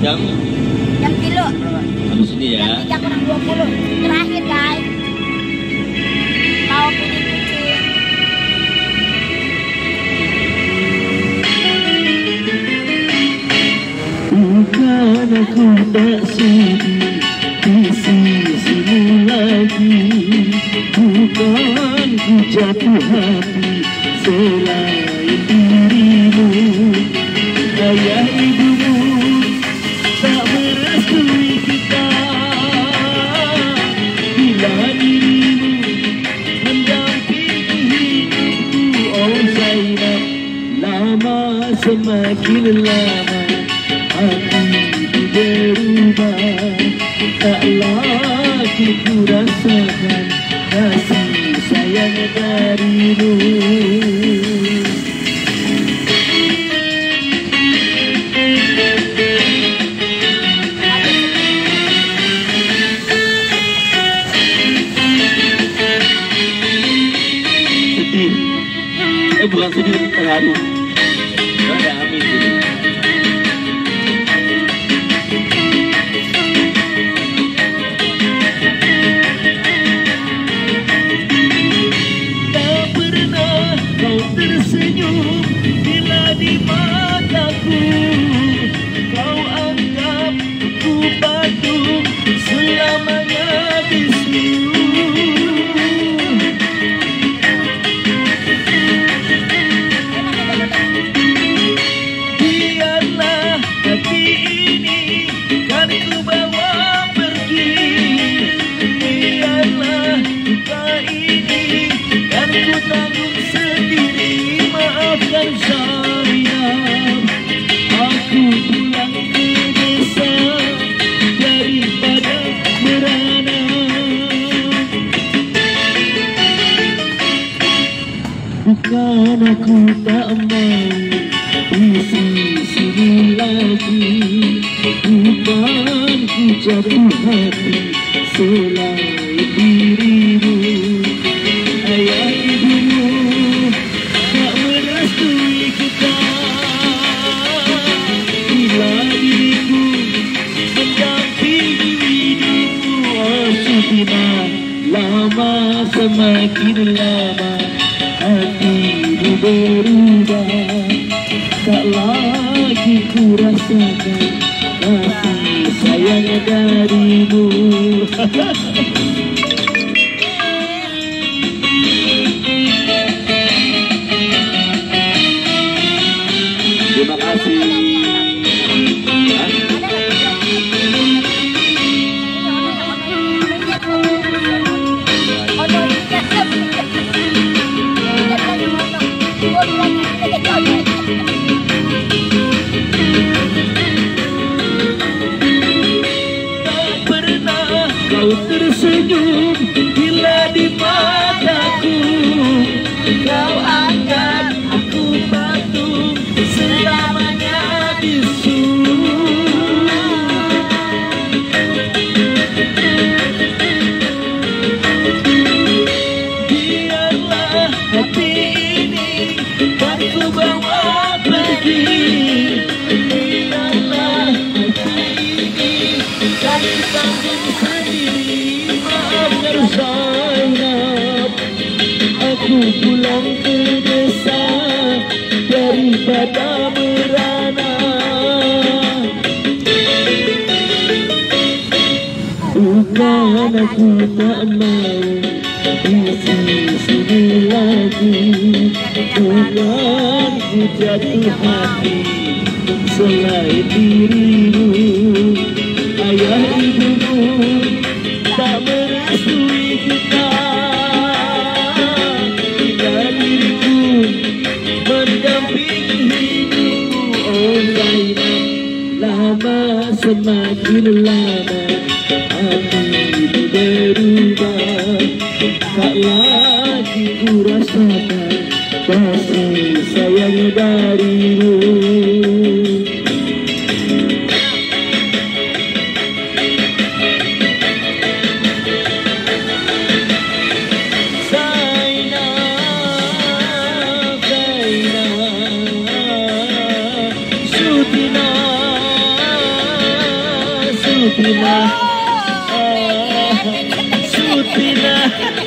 Jam kilo. Habis ini ya. Jam 3 kurang 20. Terakhir guys. Mau pilih kucing. Bukan aku tak sudi di sisimu lagi, bukan ku jatuh hati selain dirimu. Ayah ibumu tak merestui kita bila dirimu mendampingi hidupku. Oh Zainab, lama semakin lama hatiku berubah, tak lagi ku rasakan kasih sayang darimu. Sedih, bukan sedih, terharu. Ada amin ini. Tersenyum bila di mataku, kau anggap ku patung selamanya bisu. Biarlah hati ini kan ku bawa pergi, biarlah luka ini kan ku tanggung sendiri. Maafkan Zainab, aku pulang ke desa daripada merana. Bukan aku tak mau di sisimu lagi, bukan ku jatuh hati selain dirimu. Ayah ibumu tak merestui kita bila diriku mendampingi hidupmu. Oh Sutina, lama semakin lama hatimu berubah, tak lagi ku rasakan kasih sayang darimu. Terima kasih. Tak pernah kau tersenyum bila di mataku, kau anggap aku patung selamanya bisu. Biarlah hati ini kan ku bawa pergi, biarlah hati ini kan ku tanggung sendiri. Maafkan Zainab, aku pulang ke desa daripada merana. Bukan aku tak mau di sisimu lagi, bukan ku jatuh hati selain dirimu. Ayah ibumu tak merestui kita bila diriku mendampingi hidupmu. Oh Zainab, lama semakin lama hatimu berubah, tak lagi ku rasakan kasih sayang darimu. Zainab, Sutina, Sutina. Oh, Sutina.